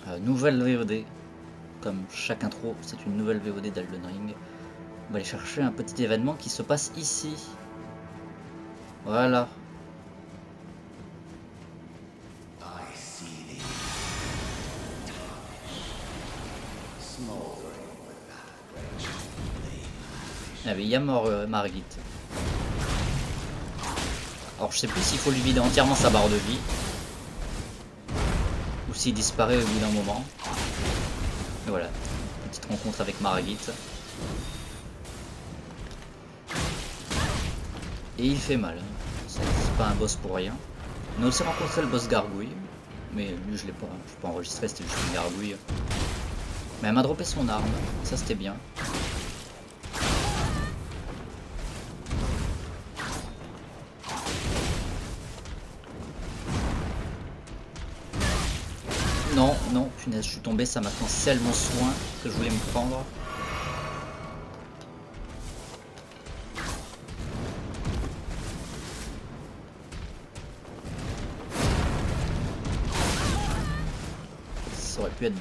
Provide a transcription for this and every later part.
Nouvelle VOD. Comme chaque intro, c'est une nouvelle VOD d'Elden Ring. On va aller chercher un petit événement qui se passe ici. Voilà. Ah mais il y a mort Margit. Alors je sais plus s'il faut lui vider entièrement sa barre de vie. Ou s'il disparaît au bout d'un moment. Et voilà. Petite rencontre avec Margit. Et il fait mal. C'est pas un boss pour rien. On a aussi rencontré le boss gargouille. Mais lui je l'ai pas enregistré, c'était juste une gargouille. Mais elle m'a droppé son arme. Ça c'était bien. Non, non, punaise, je suis tombé, ça m'a cancel mon soin que je voulais me prendre. Ça aurait pu être beau.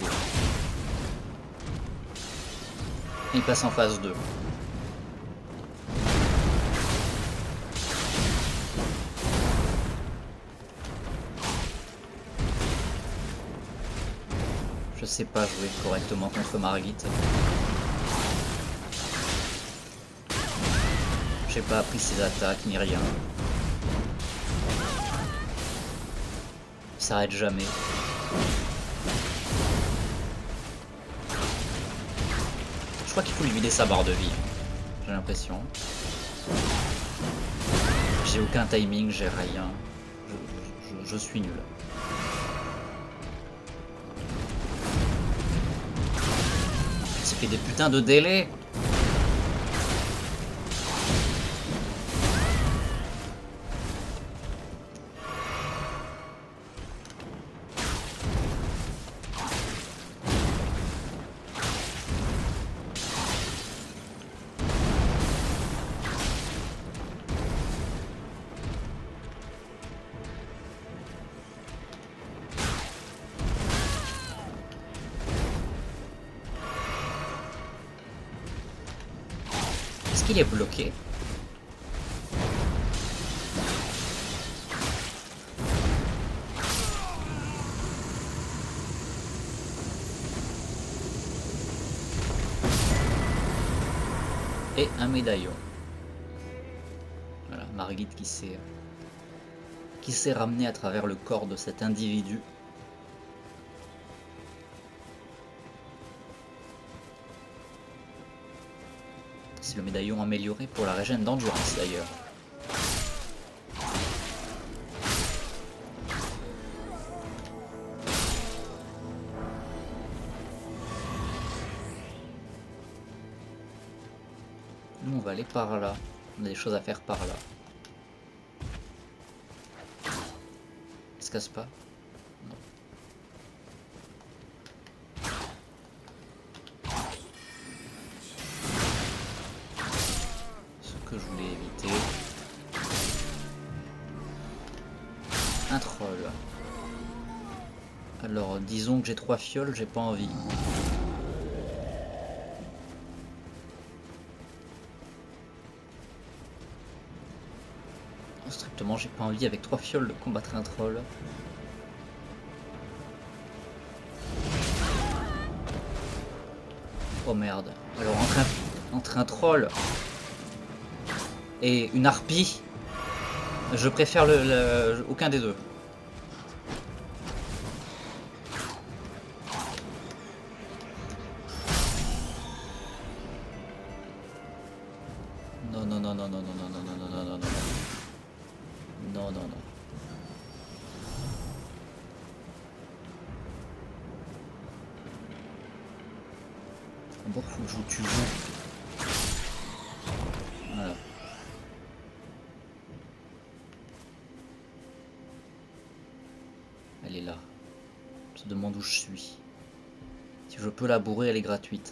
Et il passe en phase 2. Je sais pas jouer correctement contre Margit. J'ai pas appris ses attaques ni rien. Il s'arrête jamais. Je crois qu'il faut lui vider sa barre de vie. J'ai l'impression. J'ai aucun timing, j'ai rien. Je suis nul. Ça fait des putains de délais. Est-ce qu'il est bloqué? Et un médaillon. Voilà, Margit qui s'est ramenée à travers le corps de cet individu. C'est le médaillon amélioré pour la régène d'endurance d'ailleurs. Nous on va aller par là. On a des choses à faire par là. Il se casse pas? Non. Ce que je voulais éviter. Un troll. Alors disons que j'ai 3 fioles, j'ai pas envie. Strictement j'ai pas envie avec 3 fioles de combattre un troll. Oh merde. Alors entre un troll et une harpie, je préfère aucun des deux. Non, non, non, non, non, non, non, non, non, non, non, non, non. Non, non, non. D'abord, faut que je tue vous. Voilà. Elle est là. Elle se demande où je suis. Si je peux la bourrer, elle est gratuite.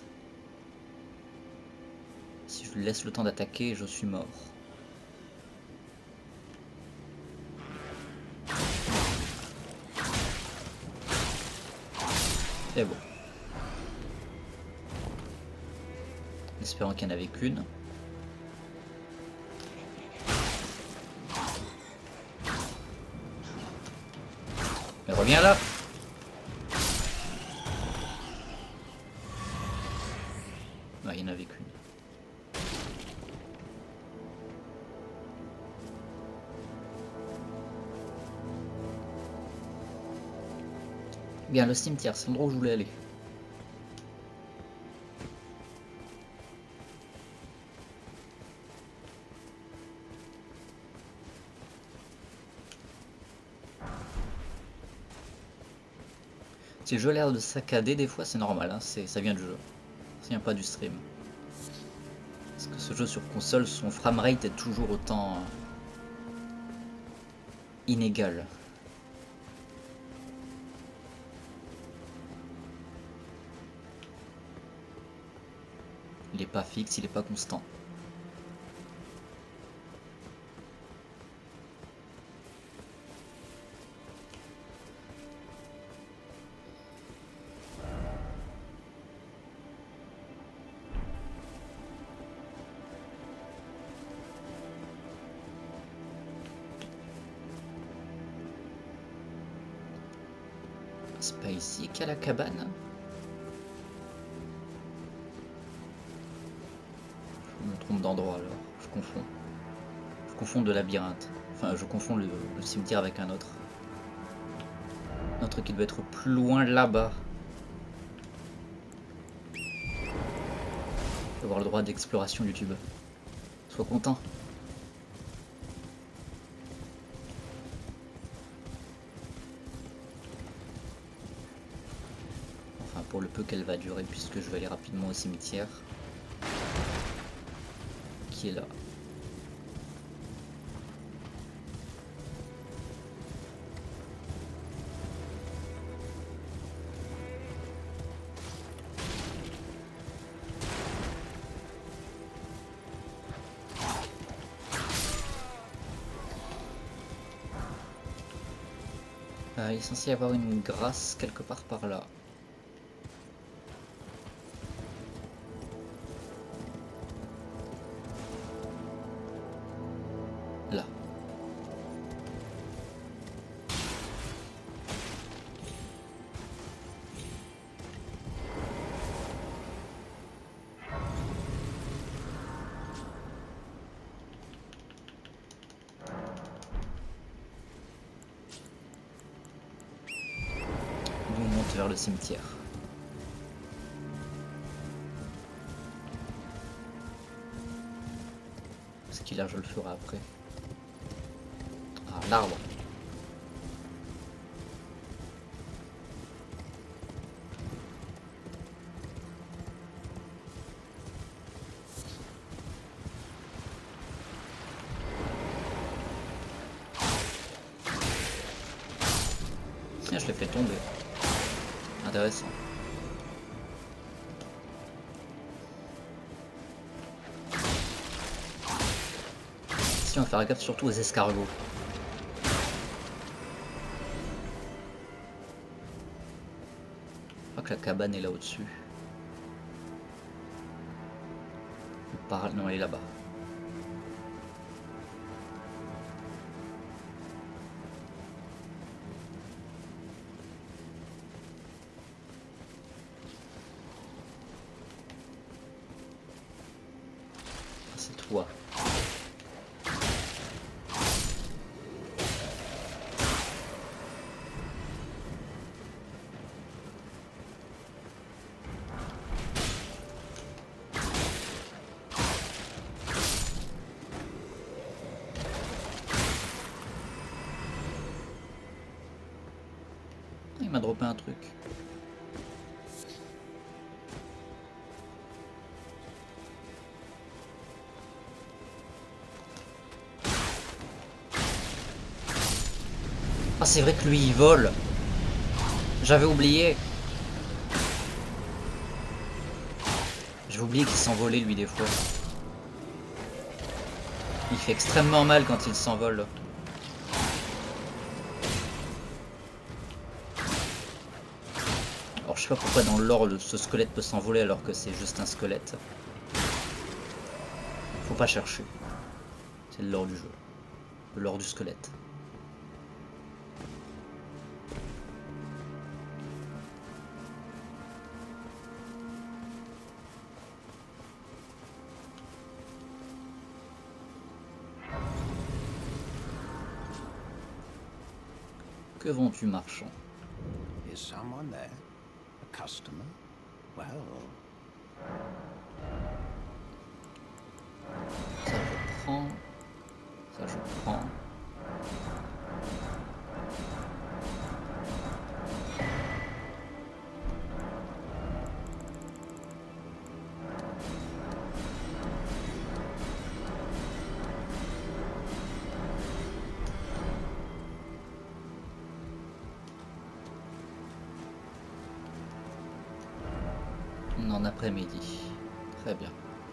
Si je lui laisse le temps d'attaquer, je suis mort. Et bon. Espérons qu'il n'y en avait qu'une. Mais reviens là. Ouais, il n'y en avait qu'une. Bien, le cimetière, c'est l'endroit où je voulais aller. Si le jeu a l'air de saccader des fois, c'est normal, hein, ça vient du jeu. Ça vient pas du stream. Parce que ce jeu sur console, son framerate est toujours autant inégal. Il est pas fixe, il est pas constant. C'est pas ici qu'il y a la cabane? Je me trompe d'endroit alors, je confonds. Je confonds de labyrinthe. Enfin, je confonds le cimetière avec un autre. Un autre qui doit être plus loin là-bas. Je vais avoir le droit d'exploration YouTube. Sois content. Enfin, pour le peu qu'elle va durer, puisque je vais aller rapidement au cimetière. Qui est là. Il est censé y avoir une grâce quelque part par là. Là. Nous on monte vers le cimetière. Ce qu'il a, je le ferai après. Ah, l'arbre. Tiens, je l'ai fait tomber. Intéressant. Si on va faire gaffe surtout aux escargots. Je crois que la cabane est là au-dessus. Non, elle est là-bas. C'est toi. Il m'a droppé un truc. Ah, c'est vrai que lui il vole. J'avais oublié. J'avais oublié qu'il s'envolait lui des fois. Il fait extrêmement mal quand il s'envole. Oh. Alors je sais pas pourquoi dans le lore ce squelette peut s'envoler alors que c'est juste un squelette. Faut pas chercher. C'est le lore du jeu. Le lore du squelette. Que vends-tu, marchand? Is someone there? A customer? Well, Ça je prends. Ça je prends. En après-midi. Très bien.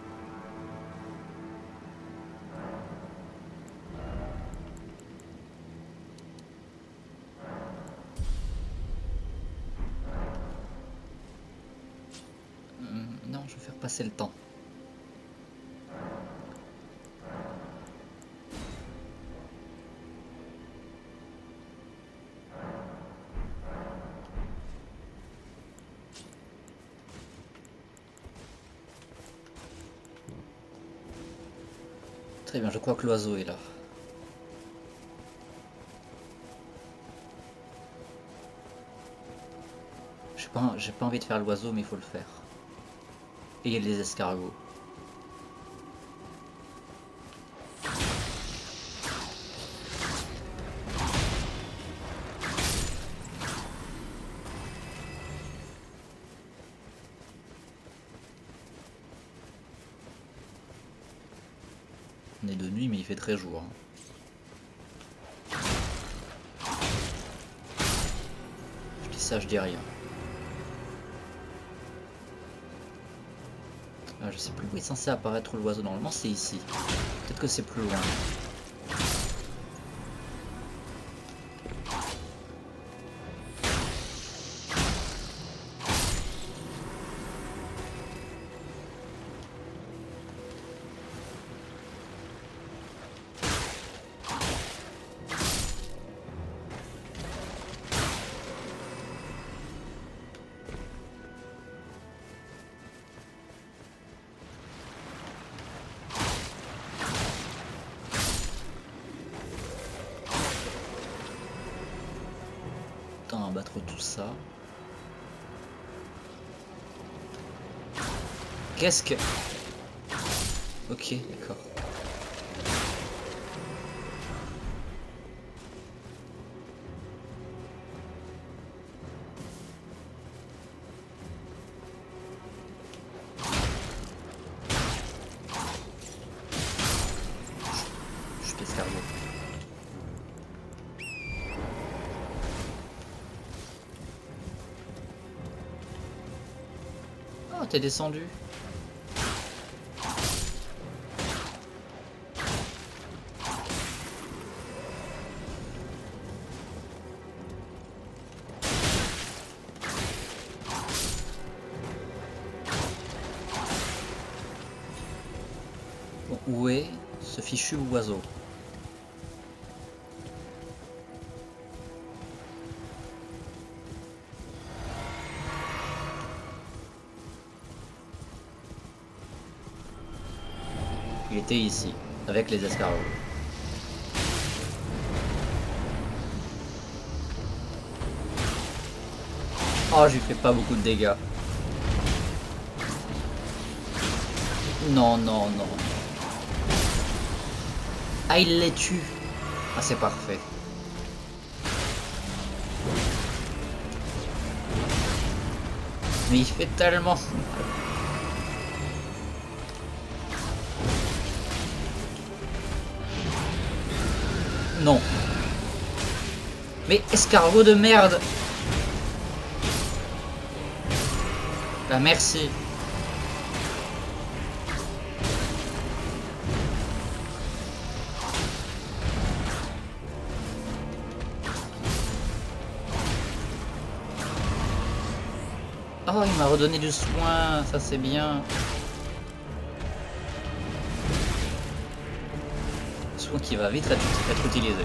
Non, je vais faire passer le temps. Très bien, je crois que l'oiseau est là. J'ai pas envie de faire l'oiseau, mais il faut le faire. Et il y a les escargots. On est de nuit, mais il fait très jour. Je dis ça, je dis rien. Je sais plus où est censé apparaître l'oiseau. Normalement, c'est ici. Peut-être que c'est plus loin. À battre tout ça. Qu'est-ce que... Ok, d'accord. Je t'escargot. Oh, t'es descendu. Bon, où est ce fichu oiseau? Il était ici, avec les escargots. Oh, je lui fais pas beaucoup de dégâts. Non, non, non. Ah, il les tue. Ah, c'est parfait. Mais il fait tellement... Non. Mais escargot de merde. Bah merci. Oh, il m'a redonné du soin, ça c'est bien. Soin qui va vite être utilisé.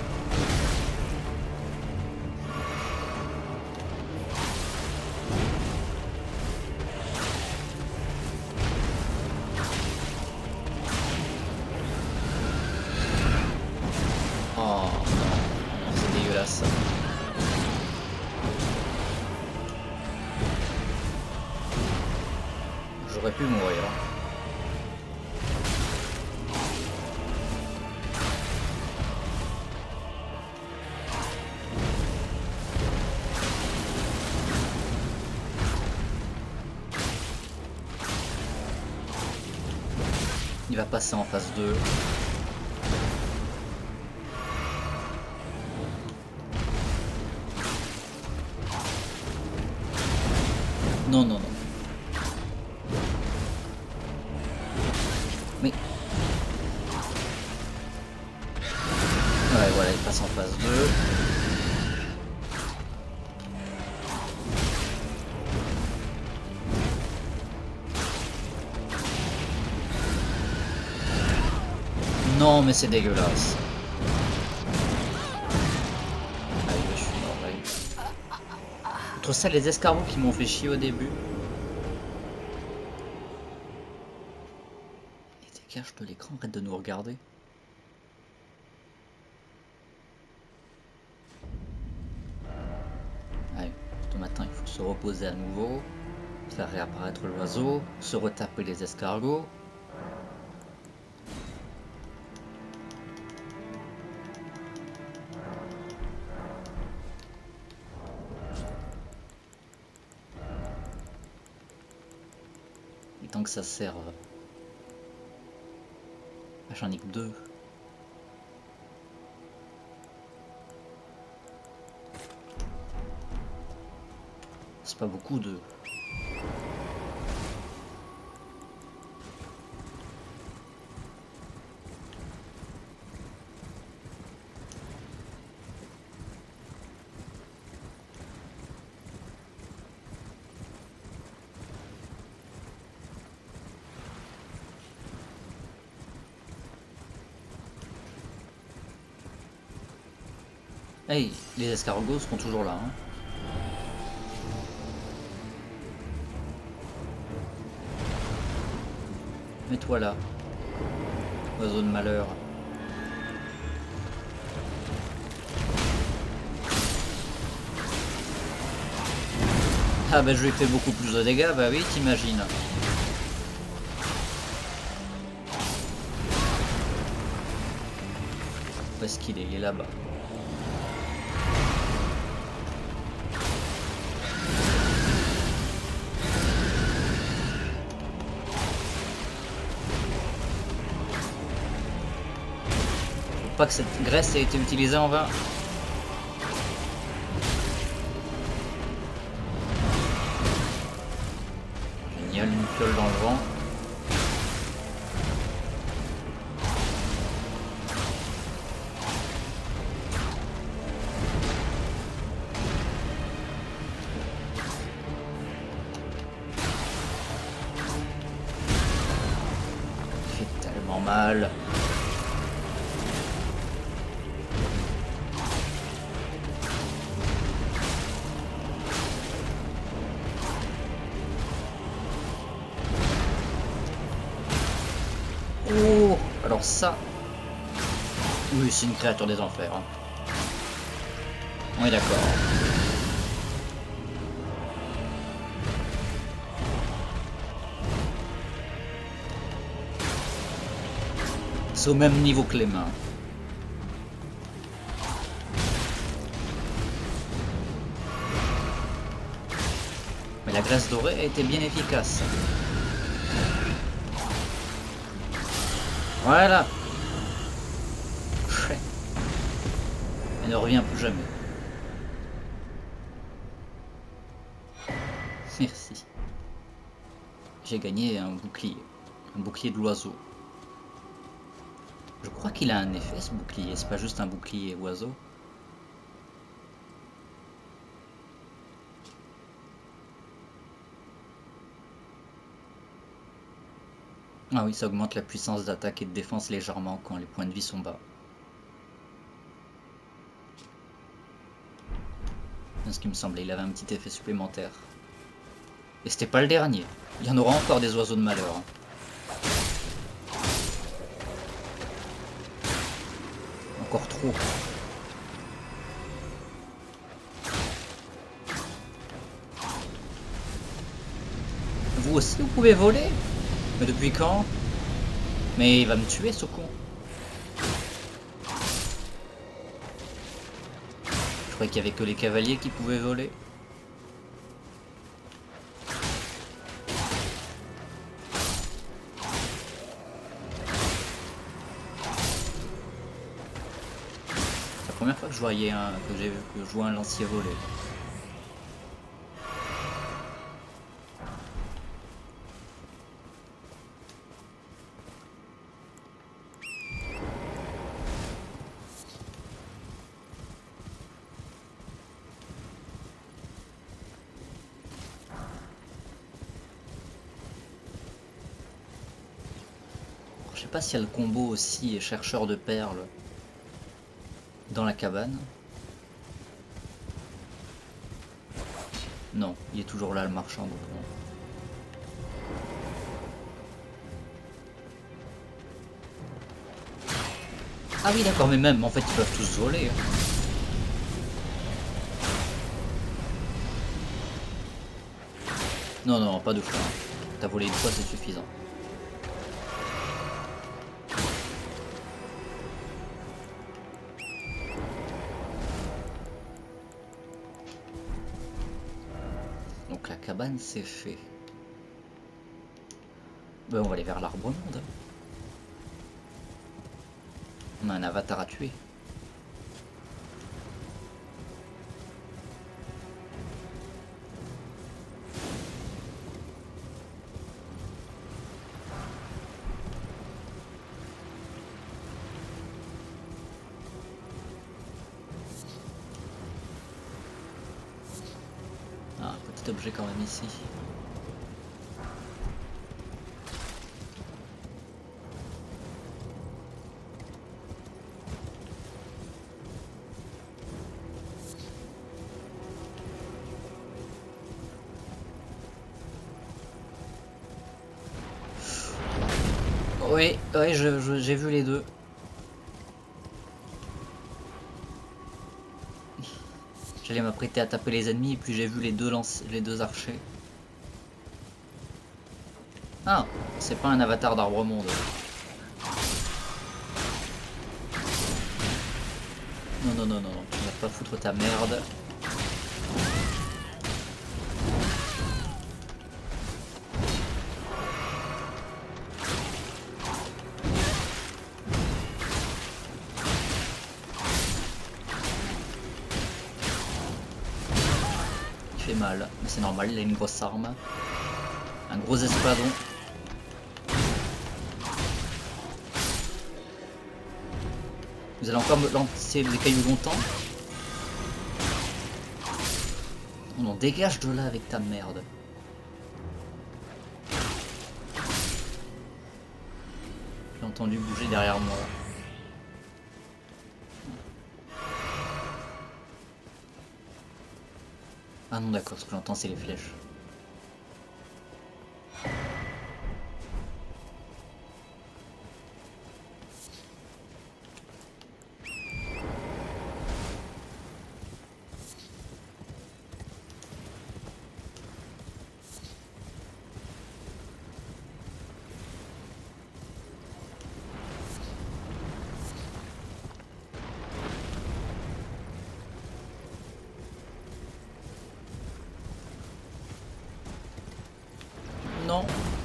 Oh non, c'est dégueulasse. J'aurais pu mourir. Il va passer en phase 2. Non, non, non. Mais... Ouais, voilà, il passe en phase 2. Non, mais c'est dégueulasse. Allez, je suis mort, allez. Outre ça, les escargots qui m'ont fait chier au début. Et dégage de l'écran, arrête de nous regarder. Allez, ce matin, il faut se reposer à nouveau. Faire réapparaître l'oiseau. Se retaper les escargots. Et tant que ça sert... J'en ai que 2. C'est pas beaucoup de... Hey, les escargots seront toujours là, hein. Mets-toi là, oiseau de malheur. Ah bah je lui ai fait beaucoup plus de dégâts, bah oui, t'imagines. Où est-ce qu'il est? Il est là-bas. Faut pas que cette graisse ait été utilisée en vain. Génial, une fiole dans le vent. Il fait tellement mal. Oh, alors ça... Oui, c'est une créature des enfers. Hein. On est d'accord. C'est au même niveau que les mains. Mais la graisse dorée a été bien efficace. Voilà. Elle ne revient plus jamais. Merci. J'ai gagné un bouclier. Un bouclier de l'oiseau. Je crois qu'il a un effet ce bouclier. C'est pas juste un bouclier oiseau. Ah oui, ça augmente la puissance d'attaque et de défense légèrement quand les points de vie sont bas. C'est ce qui me semblait, il avait un petit effet supplémentaire. Et c'était pas le dernier. Il y en aura encore des oiseaux de malheur. Encore trop. Vous aussi, vous pouvez voler? Mais depuis quand? Mais il va me tuer, ce con. Je croyais qu'il y avait que les cavaliers qui pouvaient voler. C'est la première fois que je voyais que je vois un lancier voler. Je sais pas s'il y a le combo aussi chercheur de perles dans la cabane. Non, il est toujours là le marchand. Donc non. Ah oui d'accord, mais même en fait ils peuvent tous voler. Hein. Non non, pas deux fois. T'as volé une fois, c'est suffisant. Donc la cabane c'est fait. Ben, on va aller vers l'arbre monde. On a un avatar à tuer. Ah, un petit objet quand même ici. Oui, oui, j'ai vu les deux. J'allais m'apprêter à taper les ennemis et puis j'ai vu les deux archers. Ah, c'est pas un avatar d'arbre monde. Non, non, non, non, non, tu vas pas foutre ta merde. Il fait mal, mais c'est normal, il a une grosse arme. Un gros espadon. Vous allez encore me lancer des cailloux longtemps? On en dégage de là avec ta merde. J'ai entendu bouger derrière moi. Ah non d'accord, ce que j'entends c'est les flèches. Non.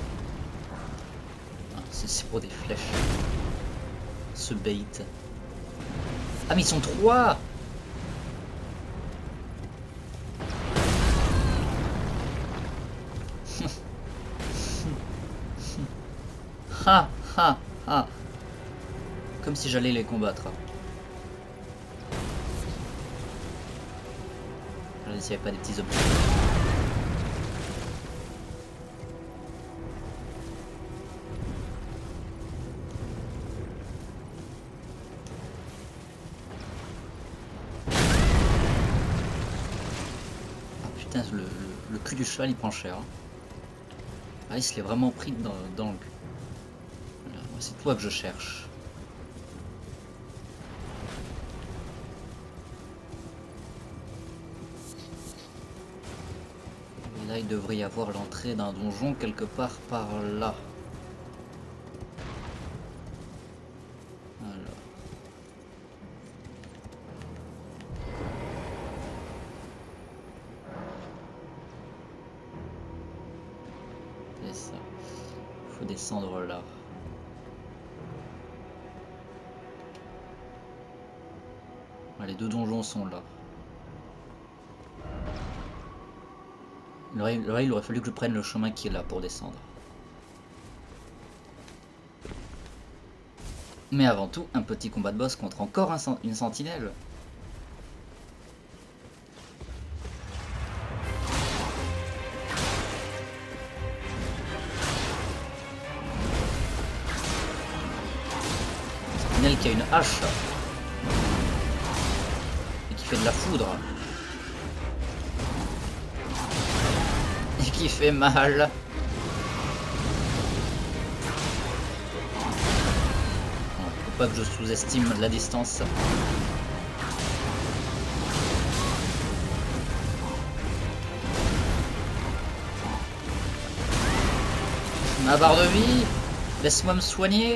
Ah, c'est pour des flèches. Ce bait. Ah mais ils sont trois. Ha ha ha. Comme si j'allais les combattre. Regardez s'il n'y avait pas des petits objets. Le cul du cheval il prend cher. Ah, il se l'est vraiment pris dans le cul. Voilà, c'est toi que je cherche. Et là il devrait y avoir l'entrée d'un donjon quelque part par là. Voilà. C'est ça. Faut descendre là. Ah, les deux donjons sont là. Il aurait fallu que je prenne le chemin qui est là pour descendre. Mais avant tout, un petit combat de boss contre encore une sentinelle. Sentinelle qui a une hache. Et qui fait de la foudre. Et qui fait mal. Faut pas que je sous-estime la distance. Ma barre de vie, laisse-moi me soigner.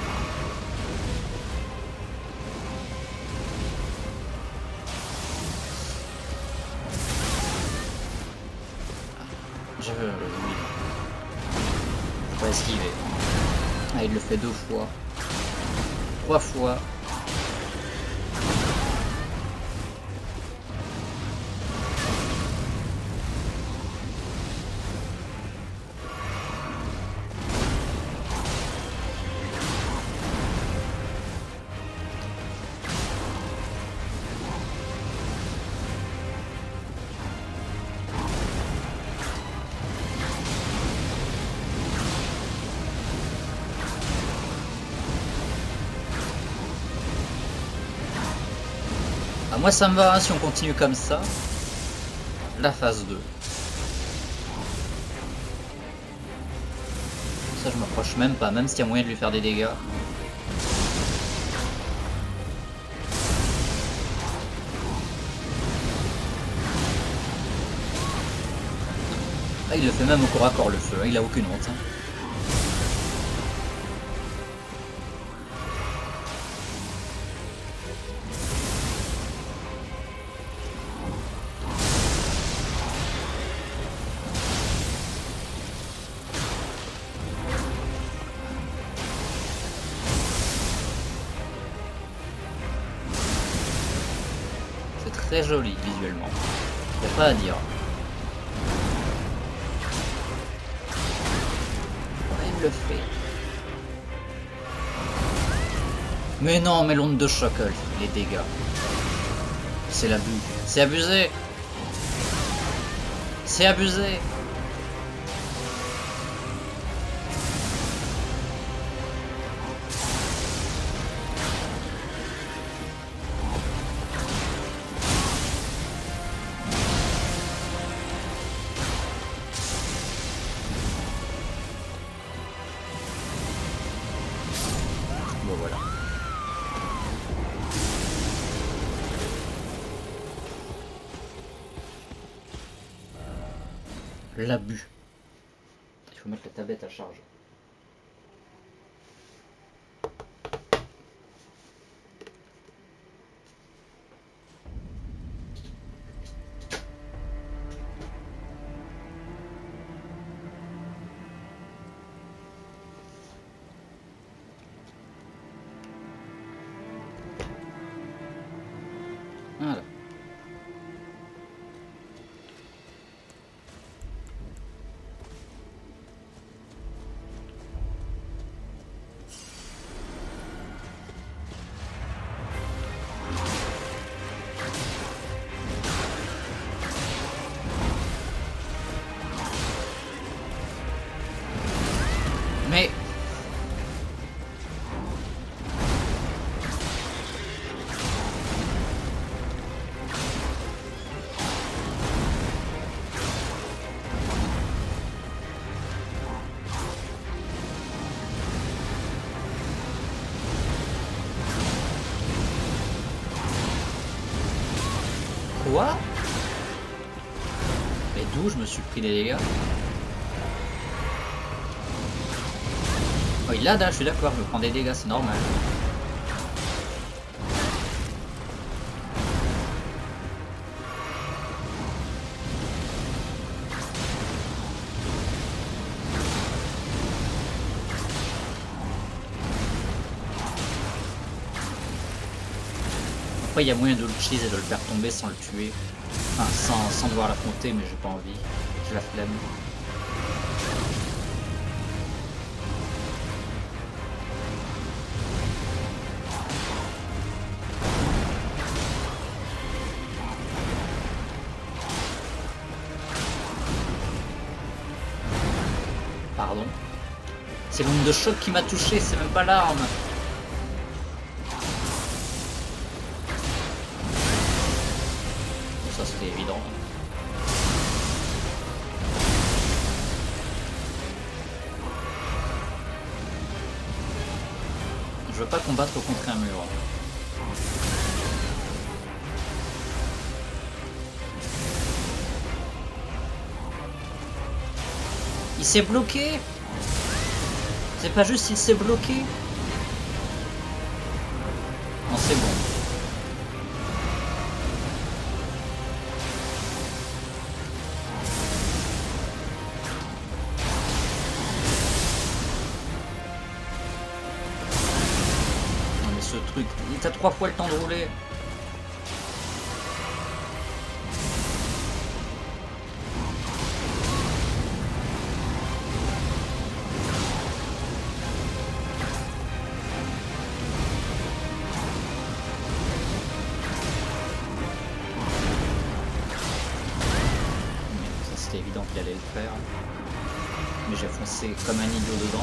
Oui. Faut pas esquiver. Ah, il le fait 2 fois. 3 fois. Ah, moi ça me va hein, si on continue comme ça. La phase 2. Ça je m'approche même pas, même s'il y a moyen de lui faire des dégâts. Ah, il le fait même au corps à corps le feu, hein, il a aucune honte. Hein. Très joli visuellement, y a pas à dire. Ouais, il le fait. Mais non, mais l'onde de choc, les dégâts. C'est l'abus. C'est abusé. C'est abusé. Bon voilà. L'abus. Il faut mettre la tablette à charge. Voilà. Quoi? Et d'où je me suis pris les dégâts? Oh, il a dash, je suis d'accord, je me prends des dégâts, c'est normal. Après, il y a moyen de le cheese et de le faire tomber sans le tuer. Enfin, sans devoir l'affronter, mais j'ai pas envie. J'ai la flemme. Pardon. C'est l'onde de choc qui m'a touché, c'est même pas l'arme. Bon, ça c'était évident. Je veux pas combattre contre un mur. Il s'est bloqué. C'est pas juste il s'est bloqué. Non, c'est bon. Non mais ce truc, t'as 3 fois le temps de rouler. C'était évident qu'il allait le faire. Mais j'ai foncé comme un idiot dedans.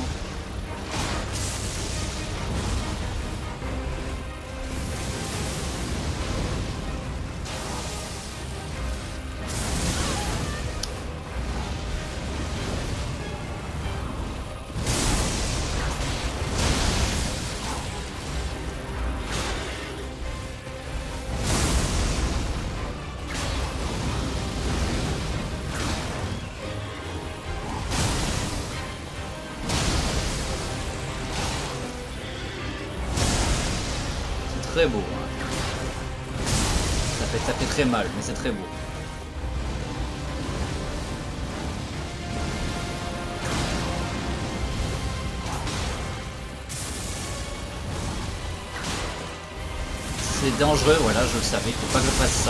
Très beau. Hein. Ça fait très mal, mais c'est très beau. C'est dangereux, voilà, je le savais, il faut pas que je fasse ça.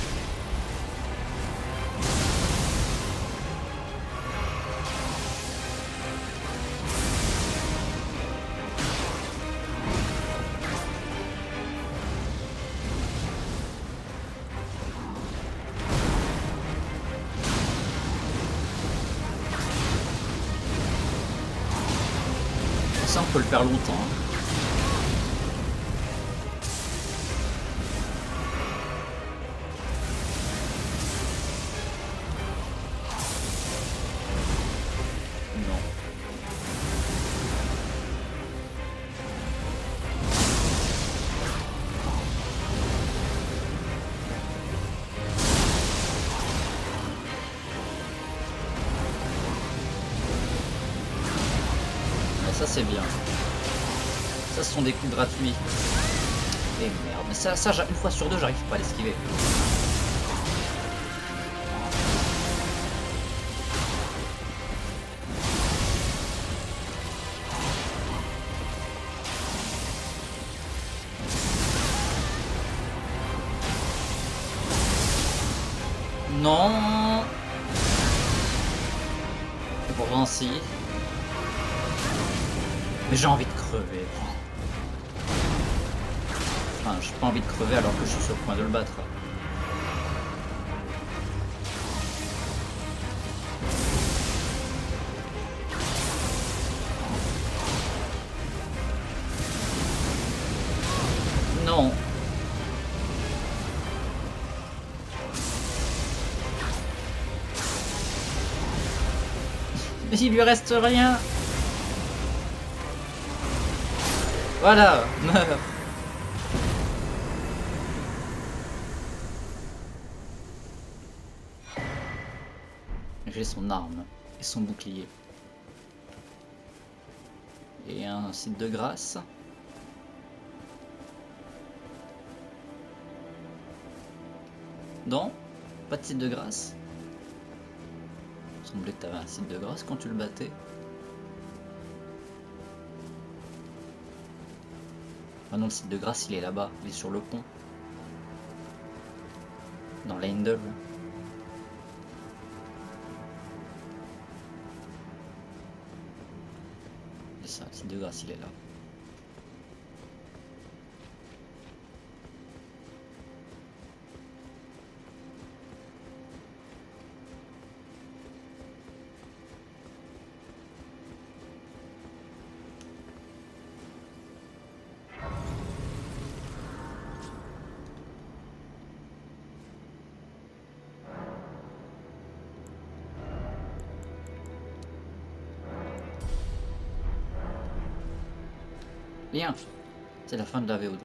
Ça, on peut le faire longtemps. Hein. Non. Mais ça, c'est bien. Ça, ce sont des coups gratuits. Et merde, mais ça une fois sur deux, j'arrive pas à l'esquiver. Non. Et pourtant, si. Mais j'ai envie de crever. Enfin, j'ai pas envie de crever alors que je suis sur le point de le battre. Non. Mais il lui reste rien. Voilà, meurs. J'ai son arme et son bouclier. Et un site de grâce. Non, pas de site de grâce. Il semblait que tu avais un site de grâce quand tu le battais. Ah non, le site de grâce il est là-bas, il est sur le pont. Dans Leyndell. C'est ça, le site de grâce il est là. Bien, c'est la fin de la VO2.